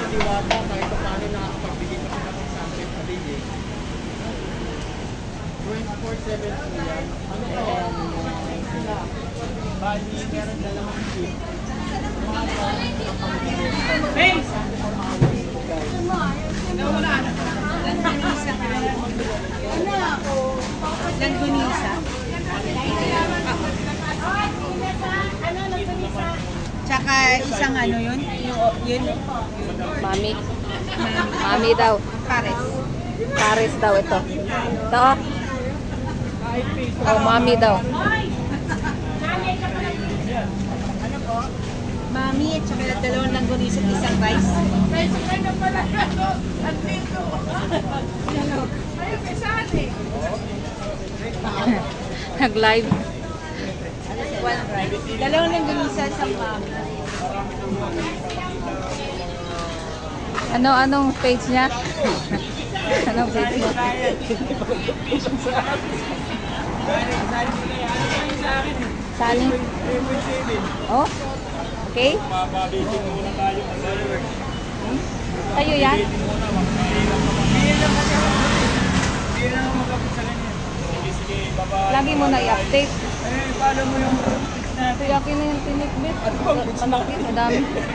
diwata kahit paano nakakapagbigay pa sila ng sample sa day eh. 24/7 po yan. Ano to? Sila. Bali, meron dalawang shift. Hey! Langgunisa. Tsaka isang ano yun? Yun? Mami. Mami daw. Pares. Pares daw ito. Ito. Oh, mami daw. Mami at saka dalawang langgunisa at isang rice. Nag-live. One rice. Dalawang langgunisa at isang mami. Anong page niya? Anong page niya? Sali. Oh? Okay? Tayo yan? Lagi mo na i-update. Paano mo yung Kaya akin na yung tinikbit. Malaki, madami.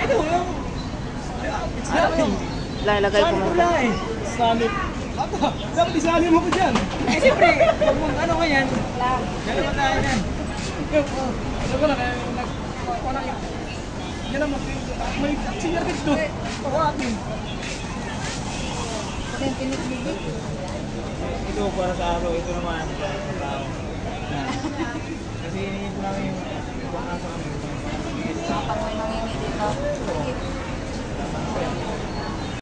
Lalagay ko mo. wala eh. Islamic. Dapat isali mo ko dyan. Eh siyempre, ano ka yan? Dalawa tayo yan. Ano ko lang, wala yung... Yan ang may senior kids doon. Pawakin. Kasi yung tinikbit. Ito para sa araw, ito naman. Kasi inihin namin yung ibang asa kami. Pag may mangingi dito.